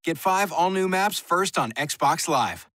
Get 5 all-new maps first on Xbox Live.